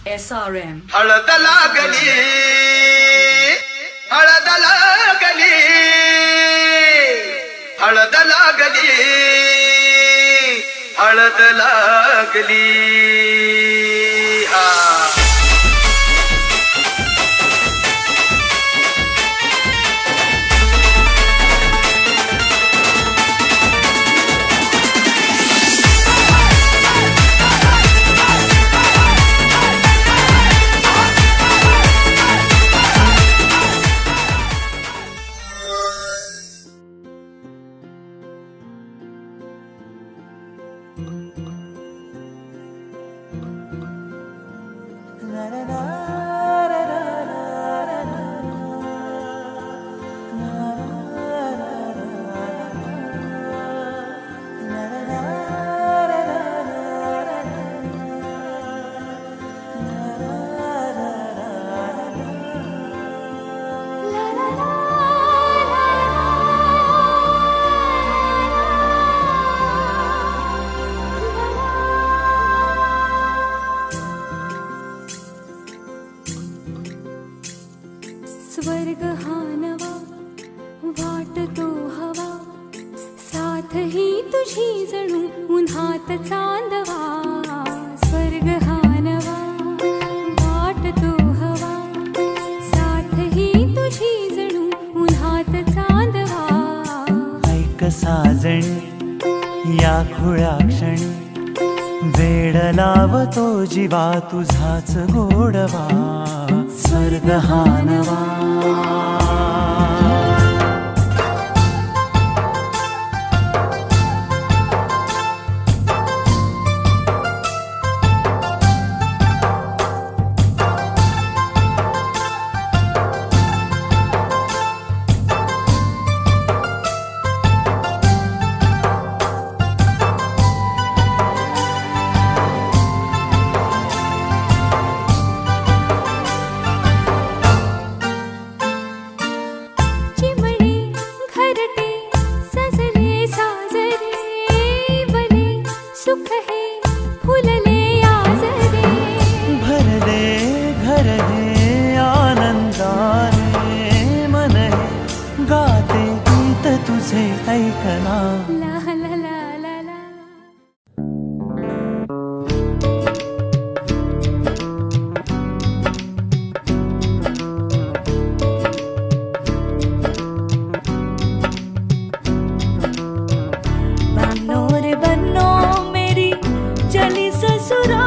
SRM. हळद लागली, हळद लागली, हळद लागली, हळद लागली. स्वर्ग हा नवा वाटतो हवा, साथ ही तुझी जणू उन्हात चांदवा. स्वर्ग हा नवा वाटतो हवा, साथ ही तुझी जणू उन्हात चांदवा. ऐक साजणी या खुळ्या क्षणी, वेड लावतो जीवा तुझाच गोडवा. स्वर्ग हा नवा. सुख है फुलले आजरे, भरले घर हे आनंदाने. मन हे गाते गीत तुझे ऐकना. ला ला ला ला ला. बन्नो रे बन्नो मेरी चली ससुरा,